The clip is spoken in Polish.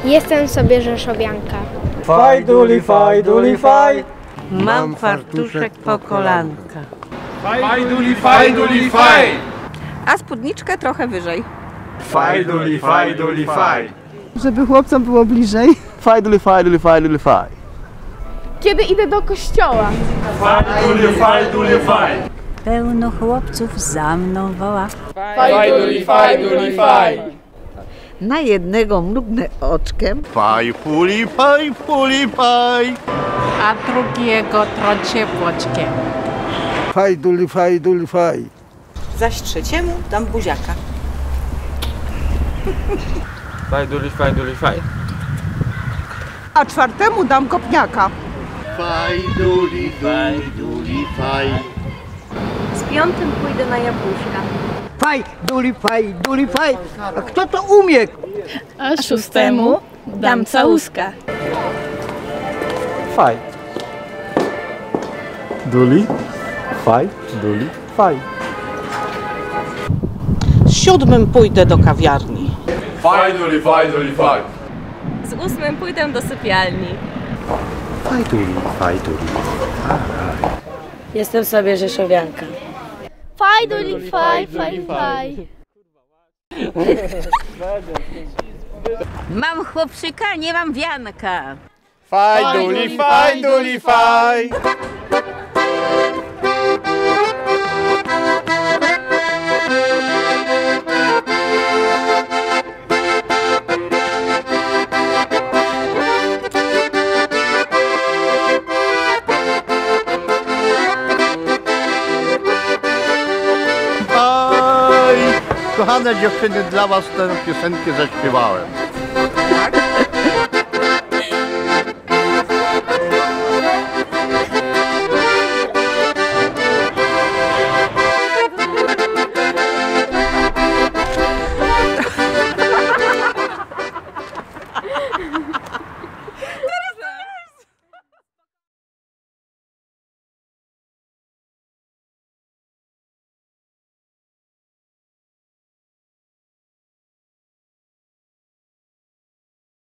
Jestem sobie rzeszowianka. Fajduli, fajduli, faj. Mam fartuszek po kolanka. Fajduli, fajduli, faj. A spódniczkę trochę wyżej. Fajduli, fajduli, faj. Żeby chłopcom było bliżej. Fajduli, fajduli, fajduli, faj. Kiedy idę do kościoła. Fajduli, fajduli, faj. Pełno chłopców za mną woła. Fajduli, fajduli, faj. Na jednego mrugnę oczkiem, Faj, puli, faj, puli, faj. A drugiego trącie płoczkiem. Fajduli, fajduli, faj. zaś trzeciemu dam buziaka. Fajduli, fajduli, faj. A czwartemu dam kopniaka. Fajduli, fajduli, faj. Z piątym pójdę na jabłuszka. Fajduli, fajduli, faj. A kto to umie? A szóstemu dam całuska. Faj. Duli, faj, duli, faj. Z siódmym pójdę do kawiarni. Fajduli, fajduli, faj. Z ósmym pójdę do sypialni. Fajduli, fajduli. Jestem sobie rzeszowianka. Fajduli, faj, faj, faj. Mam chłopczyka, nie mam wianka. Fajduli, fajduli, faj. Kochane dziewczyny, dla was tę piosenkę zaśpiewałem.